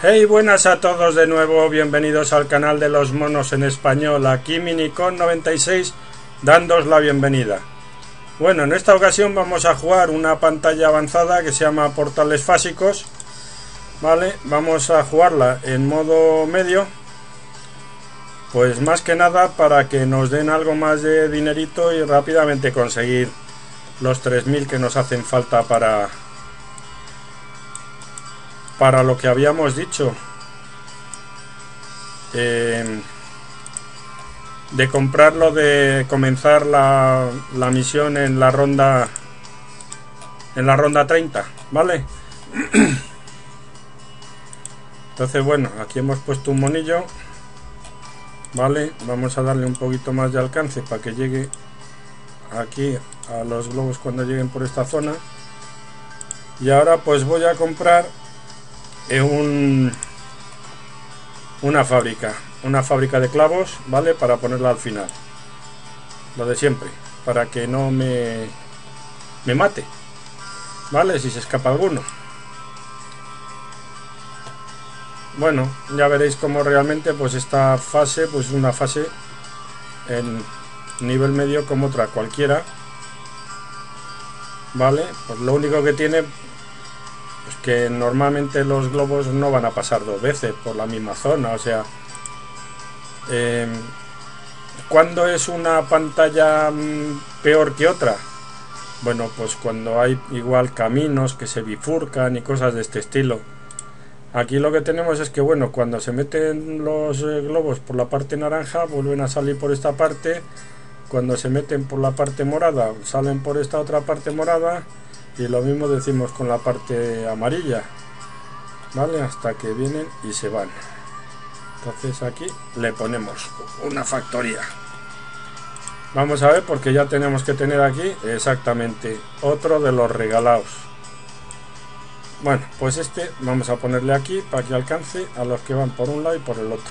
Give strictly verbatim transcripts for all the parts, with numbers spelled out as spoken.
Hey, buenas a todos de nuevo, bienvenidos al canal de los monos en español, aquí Minicon noventa y seis dándos la bienvenida. Bueno, en esta ocasión vamos a jugar una pantalla avanzada que se llama Portales Fásicos, ¿vale? Vamos a jugarla en modo medio, pues más que nada para que nos den algo más de dinerito y rápidamente conseguir los tres mil que nos hacen falta para... para lo que habíamos dicho eh, de comprarlo, de comenzar la, la misión en la ronda en la ronda treinta, ¿vale? Entonces, bueno, aquí hemos puesto un monillo, ¿vale? Vamos a darle un poquito más de alcance para que llegue aquí a los globos cuando lleguen por esta zona. Y ahora pues voy a comprar Un, una fábrica una fábrica de clavos, vale, para ponerla al final, lo de siempre, para que no me me mate, vale, si se escapa alguno. Bueno, ya veréis cómo realmente pues esta fase pues una fase en nivel medio como otra cualquiera, vale. Pues lo único que tiene pues que normalmente los globos no van a pasar dos veces por la misma zona, o sea, eh, ¿cuándo es una pantalla mmm, peor que otra? Bueno, pues cuando hay igual caminos que se bifurcan y cosas de este estilo. Aquí lo que tenemos es que, bueno, cuando se meten los eh, globos por la parte naranja, vuelven a salir por esta parte. Cuando se meten por la parte morada, salen por esta otra parte morada. Y lo mismo decimos con la parte amarilla, vale, hasta que vienen y se van. Entonces aquí le ponemos una factoría. Vamos a ver, porque ya tenemos que tener aquí exactamente otro de los regalados. Bueno, pues este vamos a ponerle aquí para que alcance a los que van por un lado y por el otro.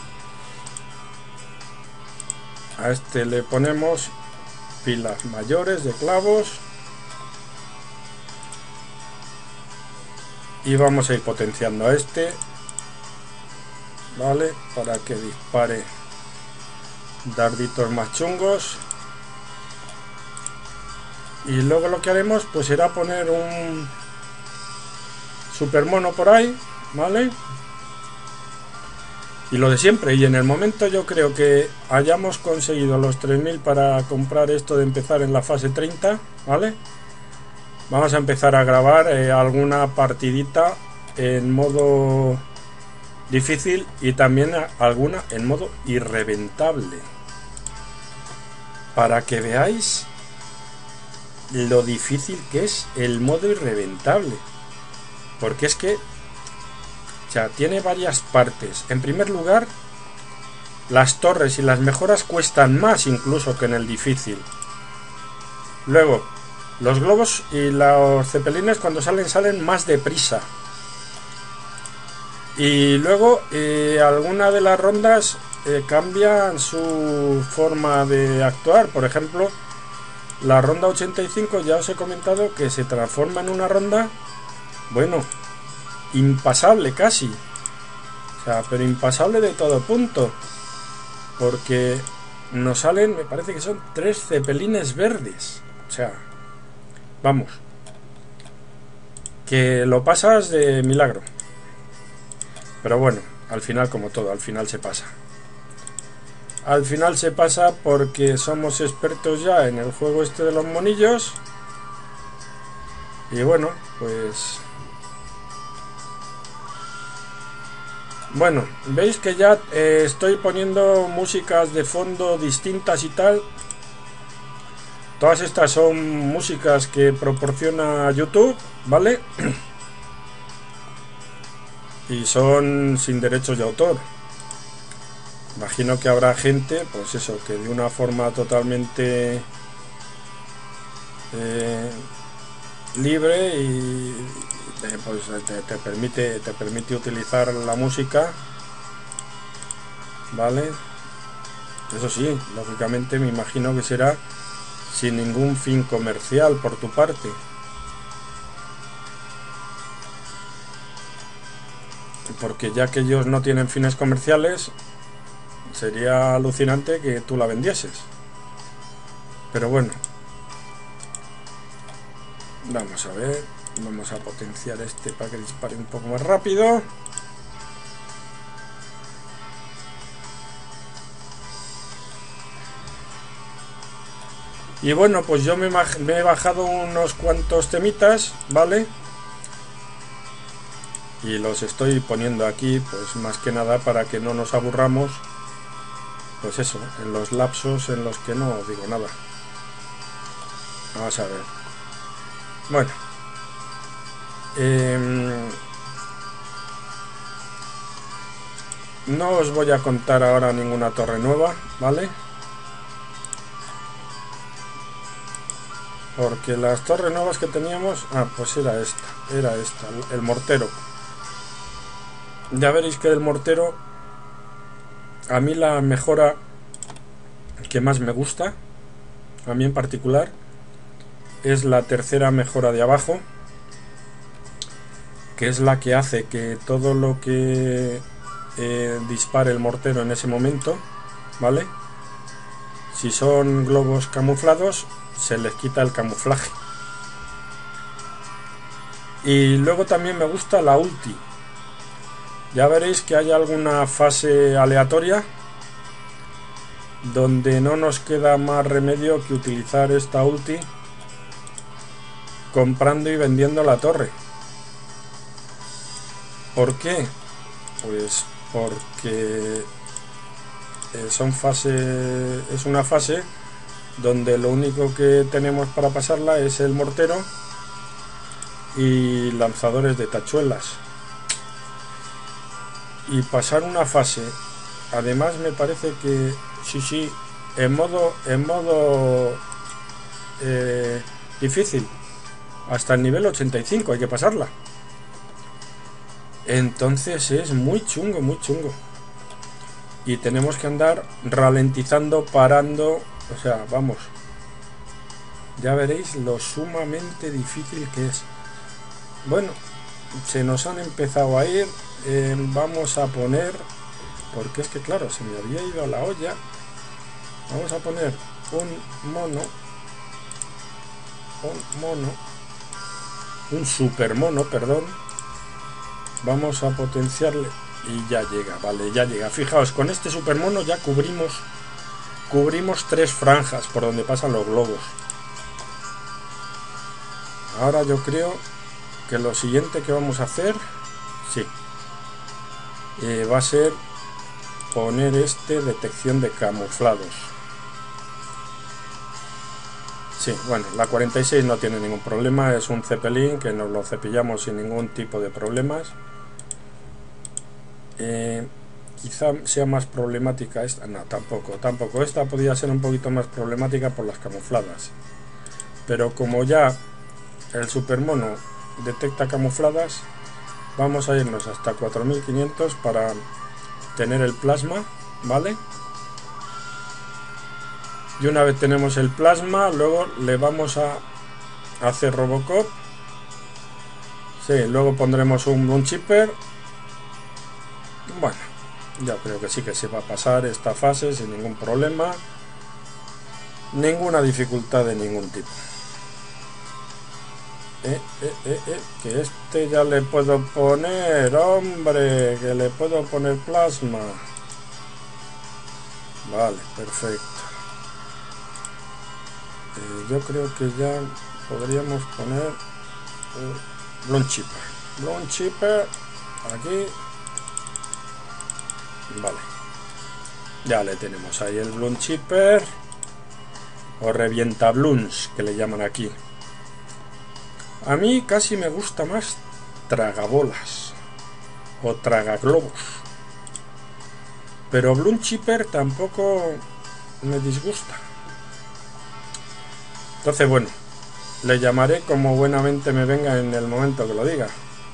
A este le ponemos pilas mayores de clavos. Y vamos a ir potenciando a este, vale, para que dispare darditos más chungos. Y luego lo que haremos pues será poner un super mono por ahí, vale. Y lo de siempre, y en el momento yo creo que hayamos conseguido los tres mil para comprar esto de empezar en la fase treinta, vale. Vamos a empezar a grabar eh, alguna partidita en modo difícil y también alguna en modo irreventable, para que veáis lo difícil que es el modo irreventable, porque es que ya tiene varias partes. En primer lugar, las torres y las mejoras cuestan más incluso que en el difícil. Luego, los globos y los cepelines cuando salen, salen más deprisa. Y luego eh, algunas de las rondas eh, cambian su forma de actuar. Por ejemplo, la ronda ochenta y cinco ya os he comentado que se transforma en una ronda, bueno, impasable casi. O sea, pero impasable de todo punto. Porque nos salen, me parece que son tres cepelines verdes. O sea... vamos, que lo pasas de milagro. Pero bueno, al final, como todo, al final se pasa. Al final se pasa porque somos expertos ya en el juego este de los monillos. Y bueno, pues... bueno, veis que ya eh, estoy poniendo músicas de fondo distintas y tal. Todas estas son músicas que proporciona YouTube, ¿vale? Y son sin derechos de autor. Imagino que habrá gente, pues eso, que de una forma totalmente eh, libre y te, pues, te, te permite te permite utilizar la música, ¿vale? Eso sí, lógicamente me imagino que será sin ningún fin comercial por tu parte. porque ya que ellos no tienen fines comerciales, sería alucinante que tú la vendieses. Pero bueno, vamos a ver, vamos a potenciar este para que dispare un poco más rápido. Y bueno, pues yo me, me he bajado unos cuantos temitas, ¿vale? Y los estoy poniendo aquí, pues más que nada para que no nos aburramos, pues eso, en los lapsos en los que no digo nada. Vamos a ver. Bueno. Eh, no os voy a contar ahora ninguna torre nueva, ¿vale? Porque las torres nuevas que teníamos... Ah, pues era esta, era esta, el mortero. Ya veréis que el mortero, a mí la mejora que más me gusta, a mí en particular, es la tercera mejora de abajo, que es la que hace que todo lo que eh, dispare el mortero en ese momento, ¿vale? Si son globos camuflados, se les quita el camuflaje. Y luego también me gusta la ulti. Ya veréis que hay alguna fase aleatoria donde no nos queda más remedio que utilizar esta ulti comprando y vendiendo la torre. ¿Por qué? Pues porque son fase, es una fase donde lo único que tenemos para pasarla es el mortero y lanzadores de tachuelas. Y pasar una fase, además me parece que sí, sí, en modo en modo eh, difícil, hasta el nivel ochenta y cinco hay que pasarla. Entonces es muy chungo, muy chungo. Y tenemos que andar ralentizando, parando, o sea, vamos. Ya veréis lo sumamente difícil que es. Bueno, se nos han empezado a ir. Eh, vamos a poner, porque es que claro, se me había ido a la olla. Vamos a poner un mono, un mono, un super mono, perdón. Vamos a potenciarle y ya llega, vale, ya llega. Fijaos, con este super mono ya cubrimos, cubrimos tres franjas por donde pasan los globos. Ahora yo creo que lo siguiente que vamos a hacer, sí. Eh, va a ser poner este detección de camuflados. Sí, bueno, la cuarenta y seis no tiene ningún problema, es un Zeppelin que nos lo cepillamos sin ningún tipo de problemas. Eh, quizá sea más problemática esta, no, tampoco, tampoco, esta podría ser un poquito más problemática por las camufladas, pero como ya el supermono detecta camufladas, vamos a irnos hasta cuatro mil quinientos para tener el plasma, ¿vale? Y una vez tenemos el plasma, luego le vamos a hacer Robocop. Sí, luego pondremos un Bloom Chipper. Bueno, yo creo que sí que se va a pasar esta fase sin ningún problema. Ninguna dificultad de ningún tipo. Eh, eh, eh, eh, que este ya le puedo poner, hombre, que le puedo poner plasma. Vale, perfecto. Eh, yo creo que ya podríamos poner uh, Bloom Chipper. Bloom Chipper aquí. Vale. Ya le tenemos ahí el Bloom Chipper. O revienta blooms, que le llaman aquí. A mí casi me gusta más tragabolas o tragaglobos, pero Bloom Chipper tampoco me disgusta. Entonces, bueno, le llamaré como buenamente me venga en el momento que lo diga.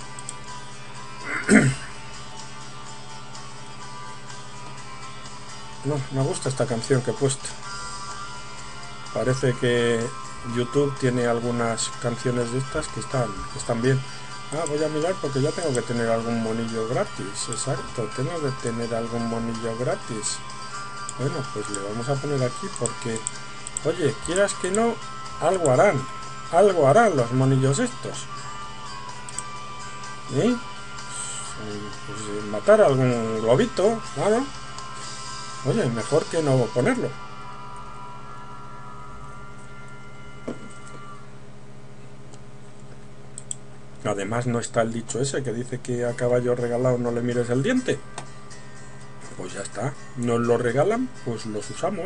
No, me gusta esta canción que he puesto. Parece que YouTube tiene algunas canciones de estas que están, que están bien. Ah, voy a mirar porque ya tengo que tener algún monillo gratis. Exacto, tengo que tener algún monillo gratis. Bueno, pues le vamos a poner aquí porque, oye, quieras que no, algo harán. Algo harán los monillos estos. ¿Eh? Pues matar a algún globito, claro. Oye, mejor que no ponerlo. Además no está el dicho ese que dice que a caballo regalado no le mires el diente. Pues ya está, nos lo regalan, pues los usamos.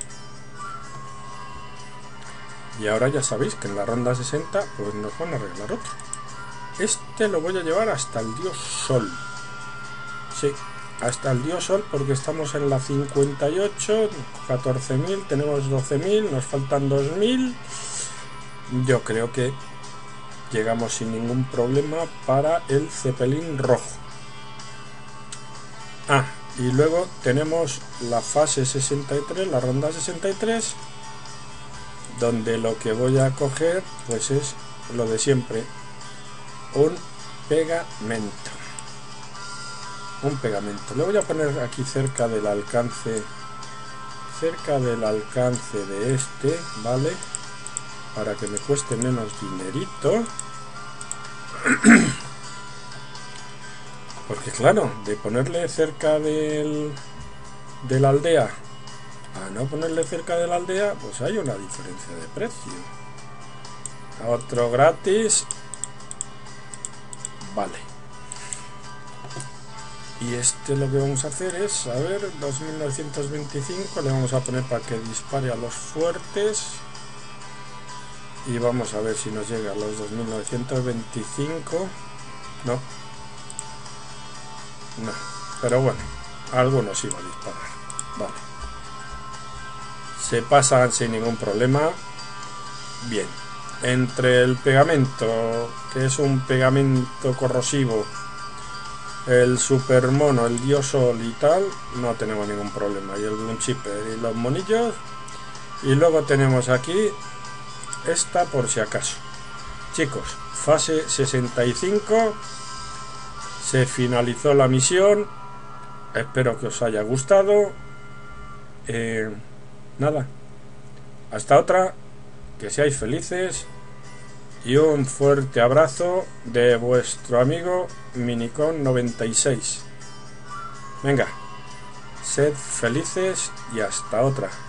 Y ahora ya sabéis que en la ronda sesenta pues nos van a regalar otro. Este lo voy a llevar hasta el dios Sol. Sí, hasta el dios Sol porque estamos en la cincuenta y ocho, catorce mil, tenemos doce mil, nos faltan dos mil. Yo creo que llegamos sin ningún problema para el Zeppelin rojo. Ah, y luego tenemos la fase sesenta y tres, la ronda sesenta y tres, donde lo que voy a coger pues es lo de siempre, un pegamento. Un pegamento. Le voy a poner aquí cerca del alcance, cerca del alcance de este, ¿vale? Para que me cueste menos dinerito. Porque claro, de ponerle cerca del, de la aldea a no ponerle cerca de la aldea, pues hay una diferencia de precio. Otro gratis. Vale. Y este lo que vamos a hacer es, a ver, dos mil novecientos veinticinco, le vamos a poner para que dispare a los fuertes. Y vamos a ver si nos llega a los dos mil novecientos veinticinco. No. No. Pero bueno, algunos iba a disparar. Vale. Se pasan sin ningún problema. Bien. Entre el pegamento, que es un pegamento corrosivo, el super mono, el dios Sol y tal, no tenemos ningún problema. Y el Bloom Chipper y los monillos. Y luego tenemos aquí esta por si acaso. Chicos, fase sesenta y cinco. Se finalizó la misión. Espero que os haya gustado. Eh, nada. Hasta otra. Que seáis felices. Y un fuerte abrazo de vuestro amigo Minicon noventa y seis. Venga. Sed felices y hasta otra.